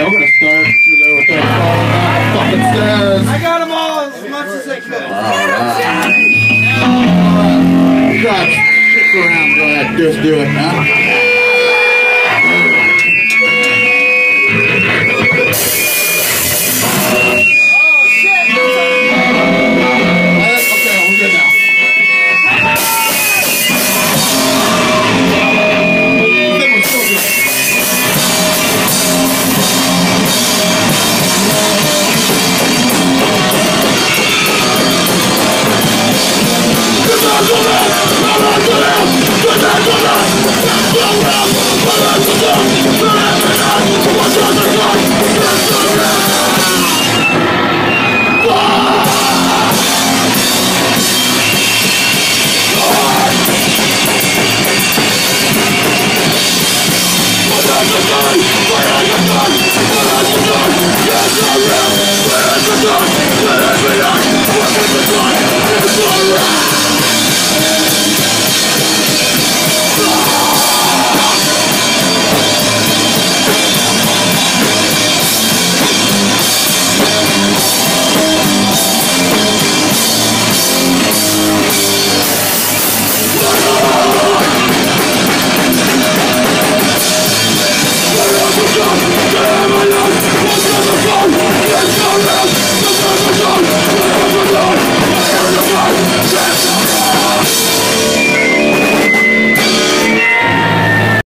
we're gonna start with our falling down the fucking stairs. I got them all as much as I could. Guys, stick around. Go ahead, just do it, huh? Where is the gun?